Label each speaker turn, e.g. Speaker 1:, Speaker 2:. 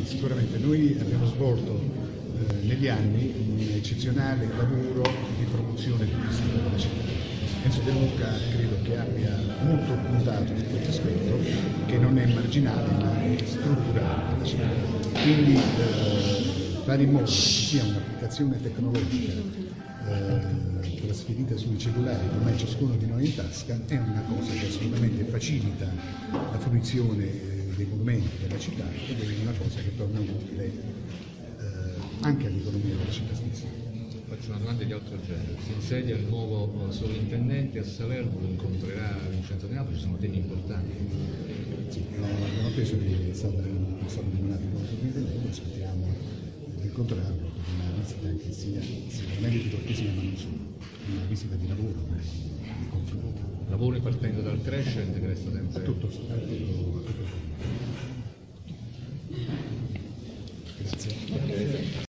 Speaker 1: Sicuramente noi abbiamo svolto negli anni un eccezionale lavoro di promozione turistica della città. Enzo De Luca credo che abbia molto puntato su questo aspetto, che non è marginale ma è strutturale della città. Quindi fare in modo che ci sia un'applicazione tecnologica trasferita sui cellulari che ormai ciascuno di noi in tasca è una cosa che assolutamente facilita la fruizione dei monumenti della città ed è una cosa che torna utile anche all'economia della città stessa.
Speaker 2: Faccio una domanda di altro genere. Si insedia il nuovo sovrintendente a Salerno, lo incontrerà Vincenzo De Napoli, ci sono temi importanti.
Speaker 1: Sì, abbiamo appreso che è stato nominato il nuovo sovrintendente, aspettiamo di incontrarlo per una visita che sia sicuramente di cortesia ma non solo, una visita di lavoro, di confronto.
Speaker 2: Lavori partendo dal crescent che resta sempre.
Speaker 1: Tutto. Grazie.